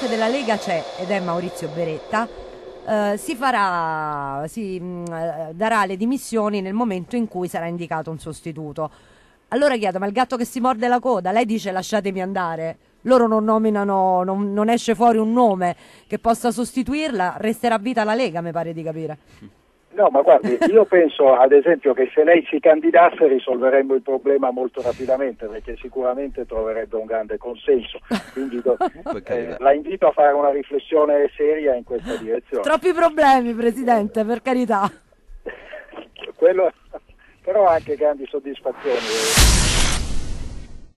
della Lega c'è ed è Maurizio Beretta. Darà le dimissioni nel momento in cui sarà indicato un sostituto. Allora chiedo, ma il gatto che si morde la coda? Lei dice lasciatemi andare, loro non nominano, non esce fuori un nome che possa sostituirla, resterà a vita la Lega, mi pare di capire. No, ma guardi, io penso ad esempio che se lei si candidasse risolveremmo il problema molto rapidamente, perché sicuramente troverebbe un grande consenso, quindi la invito a fare una riflessione seria in questa direzione. Troppi problemi, Presidente, per carità. Quello, però anche grandi soddisfazioni.